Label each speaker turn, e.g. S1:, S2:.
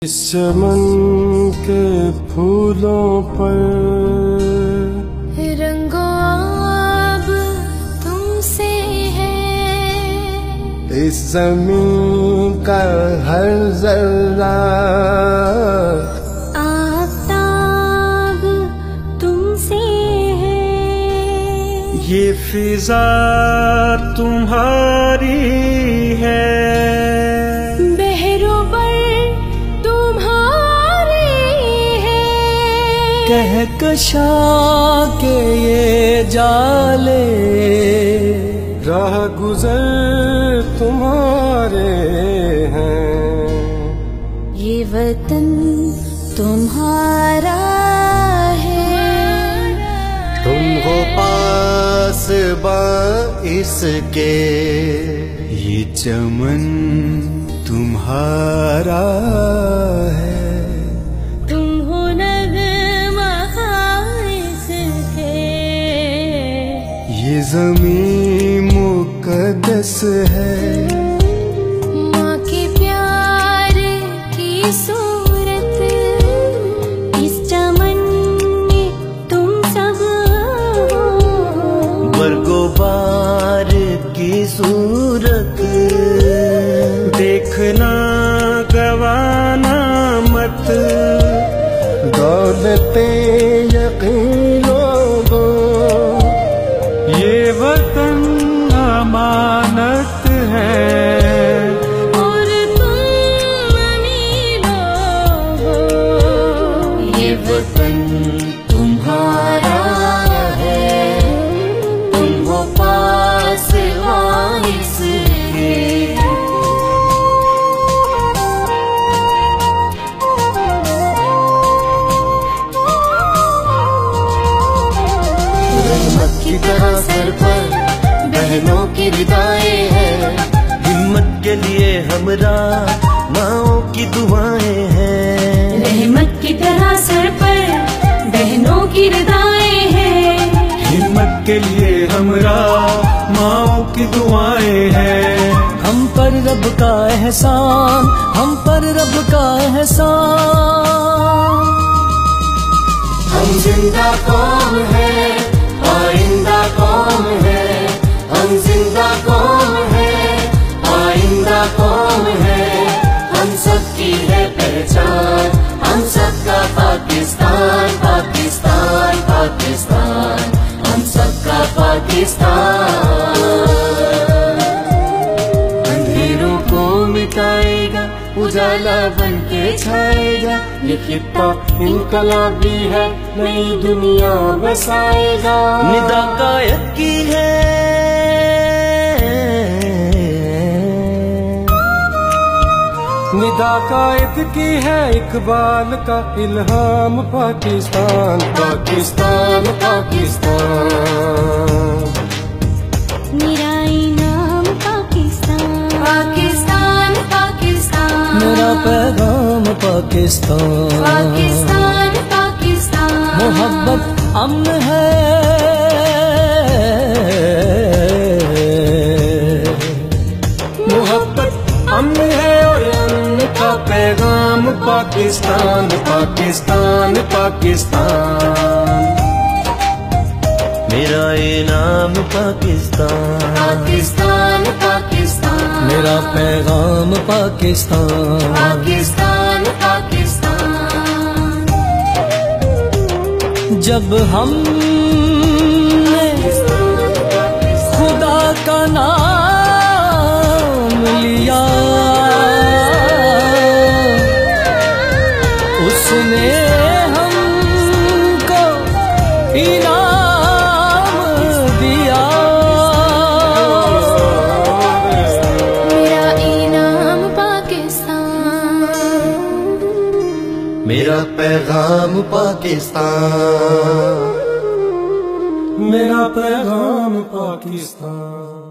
S1: इस चमन के फूलों पर
S2: रंगो अब तुमसे है।
S1: इस ज़मीन का हर जर्रा
S2: आफ़ताब तुमसे है।
S1: ये फिजा तुम्हारी है।
S3: कहकशा के ये जाले
S1: राह गुजर तुम्हारे हैं।
S2: ये वतन तुम्हारा है।
S3: तुम हो पास बा इसके, ये चमन तुम्हारा है। ये ज़मीन मुक़द्दस है।
S2: माँ के प्यार की सूरत इस चमन में तुम सब हो।
S3: बरगोबार की सूरत
S1: देखना गवाना मत, दौलते यकीनों ये वतन अमानत है।
S2: और तुम अमीरों हो।
S3: ये वतन तुम्हारा है। तुम हो पास वारिस के। की तरह सर पर बहनों की विदाएं हैं। हिम्मत के लिए हमरा माओ की दुआएं हैं।
S2: रहमत की तरह सर पर बहनों की विदाएं हैं।
S1: हिम्मत के लिए हमरा माओ की दुआएं हैं।
S3: हम पर रब का एहसान, हम पर रब का एहसान।
S1: हम जिंदा कौम है, आइंदा कौम है। हम जिंदा कौम है, आइंदा कौम है। हम सबकी है पहचान, हम सबका पाकिस्तान, पाकिस्तान, पाकिस्तान। हम सबका पाकिस्तान। अंधेरों को मिटाएगा, उजाला बन के छाएगा। ये खित्ता इनकलाबी है, नई दुनिया बसाएगा।
S3: निदा कायद की है,
S1: निदा कायद की है। इकबाल का इल्हाम पाकिस्तान, पाकिस्तान, पाकिस्तान।
S2: मेरा इनाम पाकिस्तान, पाकिस्तान, पाकिस्तान।
S3: मेरा पैगाम पाकिस्तान,
S2: पाकिस्तान, पाकिस्तान।
S3: मोहब्बत अमन है,
S1: मोहब्बत अमन है। और अमन का पैगाम पाकिस्तान, पाकिस्तान, पाकिस्तान।
S3: मेरा इनाम पाकिस्तान,
S2: पाकिस्तान, पाकिस्तान।
S3: मेरा पैगाम पाकिस्तान,
S2: पाकिस्तान, पाकिस्तान।
S3: जब हमने खुदा का नाम लिया, उसने हमको इनाम दिया।
S2: मेरा इनाम पाकिस्तान,
S3: मेरा पैगाम पाकिस्तान,
S1: मेरा पैगाम पाकिस्तान।